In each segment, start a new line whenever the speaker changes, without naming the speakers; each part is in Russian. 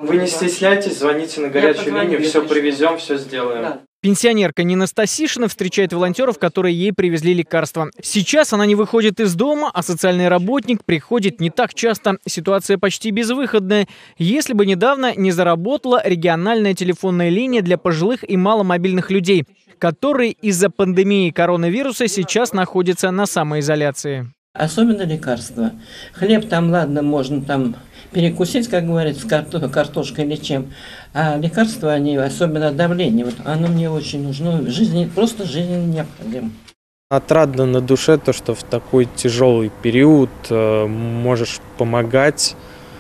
Вы не стесняйтесь, звоните на горячую линию, все привезем, все сделаем.
Да.
Пенсионерка Нина Стасишина встречает волонтеров, которые ей привезли лекарства. Сейчас она не выходит из дома, а социальный работник приходит не так часто. Ситуация почти безвыходная. Если бы недавно не заработала региональная телефонная линия для пожилых и маломобильных людей, которые из-за пандемии коронавируса сейчас находятся на самоизоляции.
Особенно лекарства. Хлеб там, ладно, можно там перекусить, как говорится, картошкой или чем. А лекарства, они, особенно давление, вот оно мне очень нужно. В жизни, просто жизненно необходимо.
Отрадно на душе то, что в такой тяжелый период можешь помогать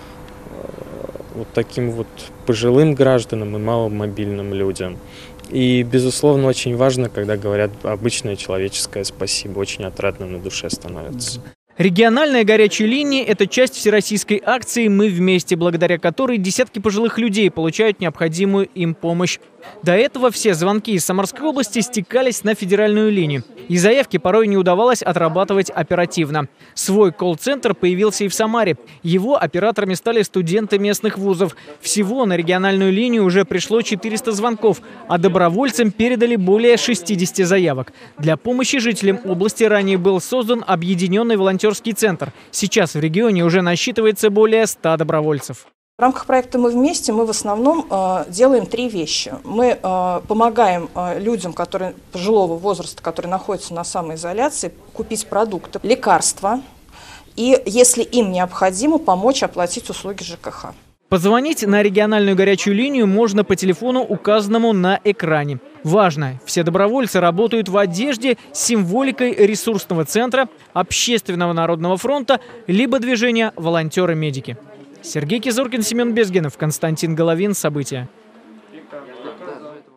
вот таким вот пожилым гражданам и маломобильным людям. И, безусловно, очень важно, когда говорят обычное человеческое спасибо. Очень отрадно на душе становится.
Региональная горячая линия – это часть всероссийской акции «Мы вместе», благодаря которой десятки пожилых людей получают необходимую им помощь. До этого все звонки из Самарской области стекались на федеральную линию, и заявки порой не удавалось отрабатывать оперативно. Свой колл-центр появился и в Самаре. Его операторами стали студенты местных вузов. Всего на региональную линию уже пришло 400 звонков, а добровольцам передали более 60 заявок. Для помощи жителям области ранее был создан объединенный волонтерский центр. Сейчас в регионе уже насчитывается более 100 добровольцев.
В рамках проекта «Мы вместе» мы в основном делаем три вещи. Мы помогаем людям, которые пожилого возраста, которые находятся на самоизоляции, купить продукты, лекарства и, если им необходимо, помочь оплатить услуги ЖКХ.
Позвонить на региональную горячую линию можно по телефону, указанному на экране. Важно, все добровольцы работают в одежде с символикой ресурсного центра, Общественного народного фронта, либо движения «Волонтеры-медики». Сергей Кизоркин, Семен Безгинов, Константин Головин. События.